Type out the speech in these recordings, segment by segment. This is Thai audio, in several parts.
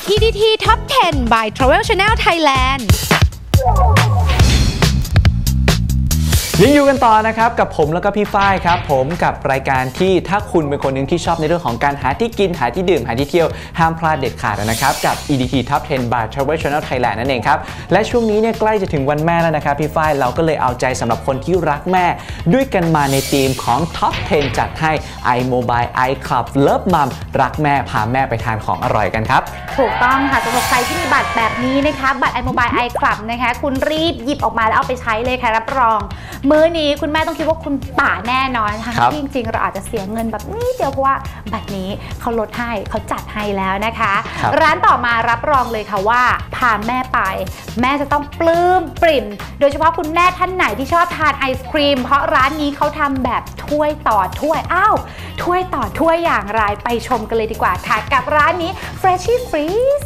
EDT Top 10 by Travel Channel Thailand ยังอยู่กันต่อนะครับกับผมแล้วก็พี่ฝ้ายครับผมกับรายการที่ถ้าคุณเป็นคนหนึ่งที่ชอบในเรื่องของการหาที่กินหาที่ดื่มหาที่เที่ยวห้ามพลาดเด็ดขาดนะครับกับ EDT Top 10 by Travel Channel Thailand นั่นเองครับและช่วงนี้เนี่ยใกล้จะถึงวันแม่แล้วนะครับพี่ฝ้ายเราก็เลยเอาใจสำหรับคนที่รักแม่ด้วยกันมาในธีมของ Top 10 จัดให้ iMobile iClub Love Mom รักแม่พาแม่ไปทานของอร่อยกันครับถูกต้องค่ะสำหรับใครที่มีบัตรแบบนี้นะคะบัตร iMobile iClub นะคะคุณรีบหยิบออกมาแล้วเอาไปใช้เลยค่ะรับรองมื้อนี้คุณแม่ต้องคิดว่าคุณป่าแน่นอนค่ะที่จริงๆเราอาจจะเสียเงินแบบนี้เดียวเพราะว่าบัตรนี้เขาลดให้เขาจัดให้แล้วนะคะร้านต่อมารับรองเลยค่ะว่าพาแม่ไปแม่จะต้องปลื้มปริ่มโดยเฉพาะคุณแม่ท่านไหนที่ชอบทานไอศครีมเพราะร้านนี้เขาทำแบบถ้วยต่อถ้วยถ้วยต่อถ้วยอย่างไรไปชมกันเลยดีกว่าค่ะกับร้านนี้ Freshie Freeze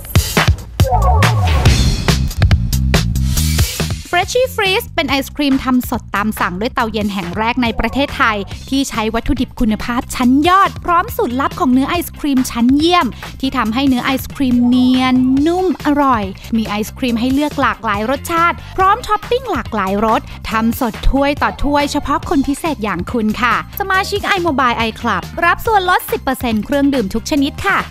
Freshie Freeze เป็นไอศครีมทำสดตามสั่งด้วยเตาเย็นแห่งแรกในประเทศไทยที่ใช้วัตถุดิบคุณภาพชั้นยอดพร้อมสูตรลับของเนื้อไอศครีมชั้นเยี่ยมที่ทำให้เนื้อไอศครีมเนียนนุ่มอร่อยมีไอศครีมให้เลือกหลากหลายรสชาติพร้อมท็อปปิ้งหลากหลายรสทำสดถ้วยต่อถ้วยเฉพาะคนพิเศษอย่างคุณค่ะสมาชิก iMobile iClub รับส่วนลด 10% เครื่องดื่มทุกชนิดค่ะ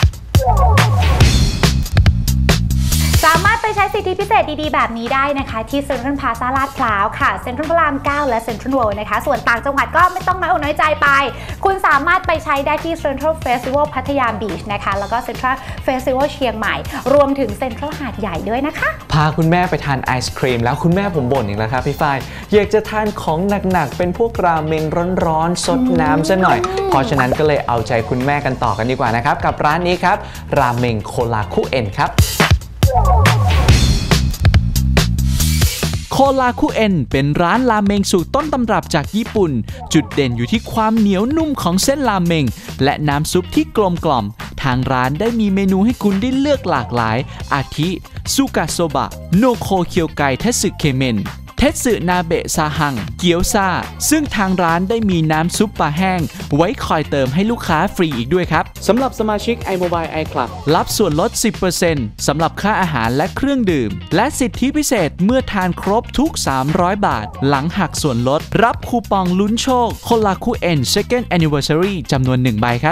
สามารถไปใช้สิทธิพิเศษดีๆแบบนี้ได้นะคะที่เซ็นทรัลพลาซ่าลาดพร้าวค่ะเซ็นทรัลพระราม 9 และเซ็นทรัลเวิลด์นะคะส่วนต่างจังหวัดก็ไม่ต้องน้อยอกน้อยใจไปคุณสามารถไปใช้ได้ที่เซ็นทรัลเฟสติวัลพัทยาบีชนะคะแล้วก็เซ็นทรัลเฟสติวัลเชียงใหม่รวมถึงเซ็นทรัลหาดใหญ่ด้วยนะคะพาคุณแม่ไปทานไอศครีมแล้วคุณแม่ผมบ่นอีกแล้วครับพี่ฝ้ายอยากจะทานของหนักๆเป็นพวกราเมงร้อนๆซดน้ำซะหน่อยเพราะฉะนั้นก็เลยเอาใจคุณแม่กันต่อกันดีกว่านะครับกับร้านนี้ครับราเมงโคลาคุเอ็นครับโคลาคุเอ็นเป็นร้านราเมงสูตรต้นตำรับจากญี่ปุ่นจุดเด่นอยู่ที่ความเหนียวนุ่มของเส้นราเมงและน้ำซุปที่กลมกล่อมทางร้านได้มีเมนูให้คุณได้เลือกหลากหลายอาทิซูกะโซบะโนโคเคียวไกเทสึเคเมนเทสึนาเบะซาฮังเกี๊ยวซาซึ่งทางร้านได้มีน้ำซุปปลาแห้งไว้คอยเติมให้ลูกค้าฟรีอีกด้วยครับสำหรับสมาชิก iMobile iClub รับส่วนลด 10% สำหรับค่าอาหารและเครื่องดื่มและสิทธิพิเศษเมื่อทานครบทุก300บาทหลังหักส่วนลดรับคูปองลุ้นโชคโคลาคุเอ็น Second Anniversary จำนวน1ใบครับ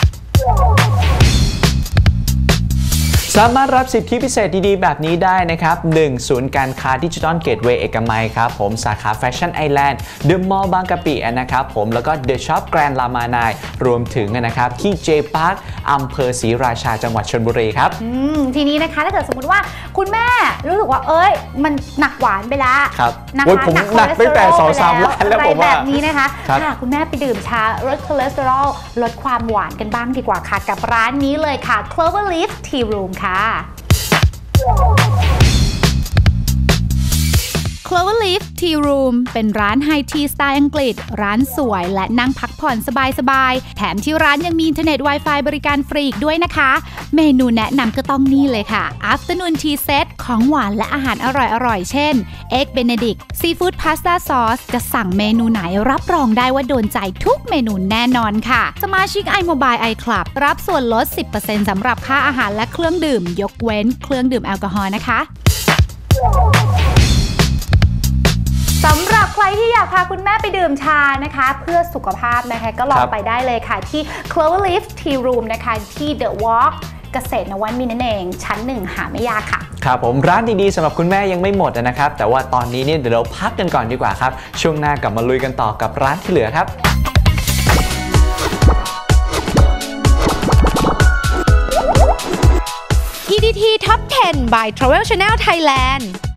สามารถรับสิทธิพิเศษดีๆแบบนี้ได้นะครับ1ศูนย์การค้าดิจิทัลเกตเวย์เอกมัยครับผมสาขาแฟชั่นไอแลนด์เดอะมอลล์บางกะปินะครับผมแล้วก็เดอะช็อปแกรนด์ลามานายรวมถึงนะครับที่เจพาร์คอำเภอศรีราชาจังหวัดชลบุรีครับทีนี้นะคะถ้าเกิดสมมติว่าคุณแม่รู้สึกว่ามันหนักหวานไปแล้วนะคะผมหนักตั้งแต่ 2-3 วันแล้วผมว่าแบบนี้นะคะคุณแม่ไปดื่มชาลดคอเลสเตอรอลลดความหวานกันบ้างดีกว่าค่ะกับร้านนี้เลยค่ะ Cloverleaf Tea Roomค่ะ Cloverleaf Tea Room เป็นร้านไฮทีสไตล์อังกฤษร้านสวยและนั่งพักผ่อนสบายๆแถมที่ร้านยังมีอินเทอร์เน็ต Wi-Fi บริการฟรีอีกด้วยนะคะเมนูแนะนำก็ต้องนี่เลยค่ะ Afternoon Tea Set ของหวานและอาหารอร่อยๆเช่น Egg Benedict Seafood Pasta Sauce จะสั่งเมนูไหนรับรองได้ว่าโดนใจทุกเมนูแน่นอนค่ะสมาชิก iMobile iClub รับส่วนลด 10% สำหรับค่าอาหารและเครื่องดื่มยกเว้นเครื่องดื่มแอลกอฮอล์นะคะสำหรับใครที่อยากพาคุณแม่ไปดื่มชานะคะเพื่อสุขภาพนะคะก็ลองไปได้เลยค่ะที่ Cloverleaf Tea Room นะคะที่ The Walk เกษตรนวมินทร์นั่นเองชั้น 1หาไม่ยากค่ะครับผมร้านดีๆสำหรับคุณแม่ยังไม่หมดนะครับแต่ว่าตอนนี้เนี่ยเดี๋ยวเราพักกันก่อนดีกว่าครับช่วงหน้ากลับมาลุยกันต่อกับร้านที่เหลือครับ EDT Top 10 by Travel Channel Thailand